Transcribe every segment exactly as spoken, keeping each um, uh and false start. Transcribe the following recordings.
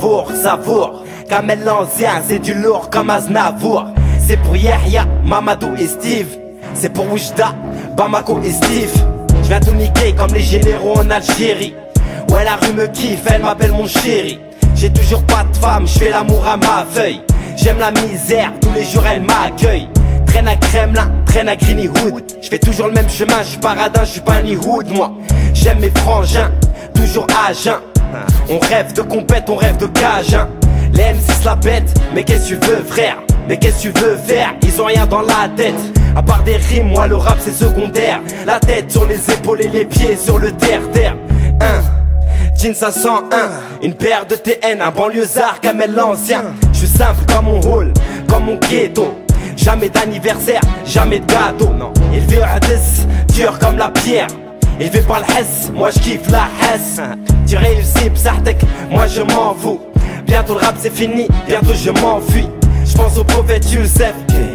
savoure, savoure. Kamel l'ancien, c'est du lourd comme Aznavour. C'est pour Yahya, Mamadou et Steve. C'est pour Oujda, Bamako et Steve. J'viens tout niquer comme les généraux en Algérie. Ouais, la rue me kiffe, elle m'appelle mon chéri. J'ai toujours pas de femme, j'fais l'amour à ma feuille. J'aime la misère, tous les jours elle m'accueille. Traîne à Kremlin, traîne à Greeny Hood. J'fais toujours le même chemin, j'suis paradin, j'suis pas ni hood moi. J'aime mes frangins, toujours à jeun. On rêve de compète, on rêve de cage hein. Les M six la bête, mais qu'est-ce que tu veux frère? Mais qu'est-ce que tu veux faire? Ils ont rien dans la tête. À part des rimes, moi le rap c'est secondaire. La tête sur les épaules et les pieds sur le terre-terre. Un jeans cinq cent un, une paire de T N, un banlieusard Kamel l'ancien. Je suis simple comme mon hall, comme mon ghetto. Jamais d'anniversaire, jamais de gâteau. Non, élevé à dix, dur comme la pierre. Élevé par le hess, moi je kiffe la hess. Tu réussis, psartek, moi je m'en fous. Bientôt le rap c'est fini, bientôt je m'enfuis. Je pense au prophète Youssef.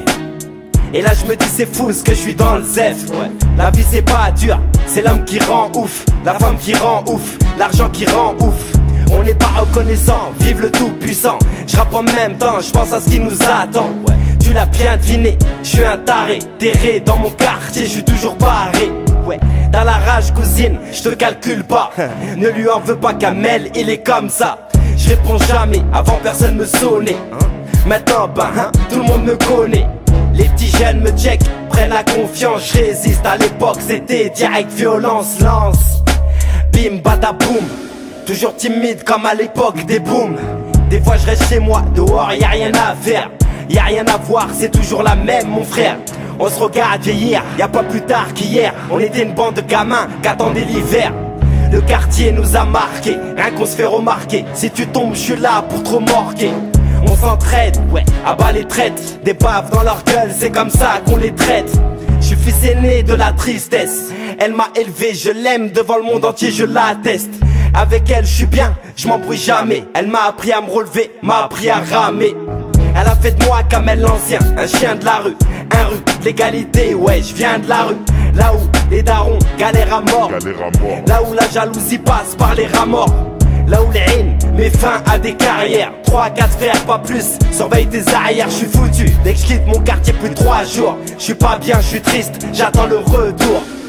Et là je me dis c'est fou ce que je suis dans le zef. Ouais. La vie c'est pas dur, c'est l'homme qui rend ouf. La femme qui rend ouf, l'argent qui rend ouf. On n'est pas reconnaissant, vive le tout puissant. Je rappe en même temps, je pense à ce qui nous attend. Ouais. Tu l'as bien deviné, je suis un taré. Terré dans mon quartier, je suis toujours barré. Ouais, dans la rage cousine, je te calcule pas. Ne lui en veux pas Kamel, il est comme ça. Je réponds jamais, avant personne me sonnait. Maintenant ben hein, tout le monde me connaît. Les petits jeunes me check, prennent la confiance, je résiste. À l'époque c'était direct violence, lance. Bim badaboum, toujours timide comme à l'époque des booms. Des fois je reste chez moi, dehors y a rien à faire. Y a rien à voir, c'est toujours la même mon frère. On se regarde vieillir, y a pas plus tard qu'hier. On était une bande de gamins qu'attendaient l'hiver. Le quartier nous a marqué, rien qu'on se fait remarquer. Si tu tombes, je suis là pour trop morquer. On s'entraide, ouais, à bas les traites. Des baves dans leur gueule, c'est comme ça qu'on les traite. Je suis fils aîné de la tristesse. Elle m'a élevé, je l'aime, devant le monde entier je l'atteste. Avec elle je suis bien, je m'embrouille jamais. Elle m'a appris à me relever, m'a appris à ramer. Elle a fait de moi Kamel l'ancien, un chien de la rue. Un rue, l'égalité, ouais, je viens de la rue. Là où les darons galèrent à mort. Là où la jalousie passe par les rats morts. Là où les haines met fin à des carrières. Trois, quatre frères, pas plus, surveille tes arrières. Je suis foutu, dès que je quitte mon quartier plus de trois jours. Je suis pas bien, je suis triste, j'attends le retour.